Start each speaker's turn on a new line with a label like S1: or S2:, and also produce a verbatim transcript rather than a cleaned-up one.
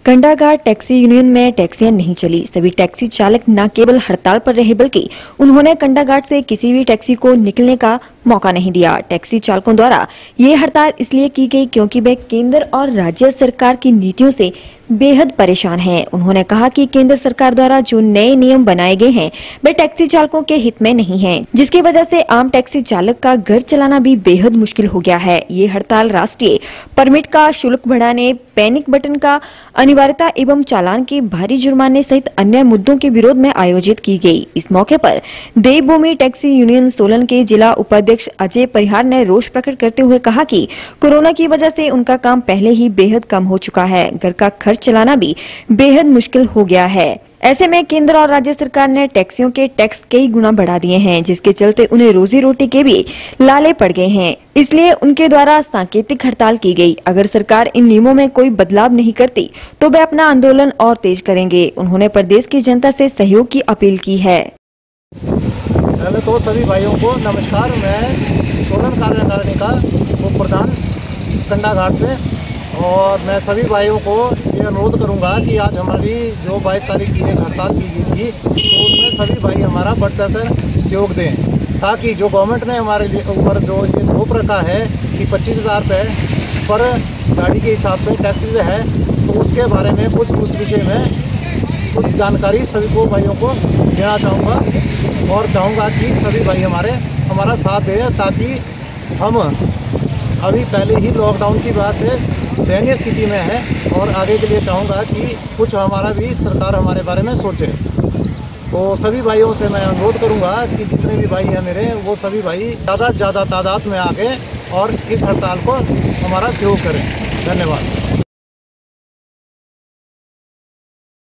S1: Kandaghat taxi union में टैक्सियां नहीं चली। सभी टैक्सी चालक न केवल हड़ताल पर रहे बल्कि उन्होंने कंडाघाट से किसी भी टैक्सी को निकलने का मौका नहीं दिया। टैक्सी चालकों द्वारा ये हड़ताल इसलिए की गई क्योंकि वे केंद्र और राज्य सरकार की नीतियों से बेहद परेशान हैं। उन्होंने कहा कि केंद्र सरकार द्वारा जो नए नियम बनाए गए हैं वे टैक्सी चालकों के हित में नहीं हैं, जिसकी वजह से आम टैक्सी चालक का घर चलाना भी बेहद मुश्किल हो गया है। ये हड़ताल राष्ट्रीय परमिट का शुल्क बढ़ाने, पैनिक बटन का अनिवार्यता एवं चालान के भारी जुर्माने सहित अन्य मुद्दों के विरोध में आयोजित की गई। इस मौके पर देवभूमि टैक्सी यूनियन सोलन के जिला उपाध्यक्ष अजय परिहार ने रोष प्रकट करते हुए कहा कि कोरोना की वजह से उनका काम पहले ही बेहद कम हो चुका है, घर का खर्च चलाना भी बेहद मुश्किल हो गया है। ऐसे में केंद्र और राज्य सरकार ने टैक्सियों के टैक्स कई गुना बढ़ा दिए हैं, जिसके चलते उन्हें रोजी रोटी के भी लाले पड़ गए हैं। इसलिए उनके द्वारा सांकेतिक हड़ताल की गई। अगर सरकार इन नियमों में कोई बदलाव नहीं करती तो वे अपना आंदोलन और तेज करेंगे। उन्होंने प्रदेश की जनता से सहयोग की अपील की है।
S2: पहले तो सभी भाइयों को नमस्कार। मैं सोलन कार्यकारिणी का उप प्रधान कंडाघाट से, और मैं सभी भाइयों को ये अनुरोध करूंगा कि आज हमारी जो बाईस तारीख की एक हड़ताल की गई थी तो उसमें सभी भाई हमारा बढ़ चढ़कर सहयोग दें, ताकि जो गवर्नमेंट ने हमारे लिए ऊपर जो ये रोक रखा है कि पच्चीस हज़ार रुपये पर गाड़ी के हिसाब से टैक्सेज है, तो उसके बारे में कुछ उस विषय में कुछ जानकारी सभी को भाइयों को देना चाहूँगा, और चाहूँगा कि सभी भाई हमारे हमारा साथ दें, ताकि हम अभी पहले ही लॉकडाउन की वजह से दयनीय स्थिति में है, और आगे के लिए चाहूँगा कि कुछ हमारा भी सरकार हमारे बारे में सोचे। तो सभी भाइयों से मैं अनुरोध करूँगा कि जितने भी भाई हैं मेरे, वो सभी भाई ज़्यादा से ज़्यादा तादाद में आके और इस हड़ताल को हमारा सहयोग करें। धन्यवाद।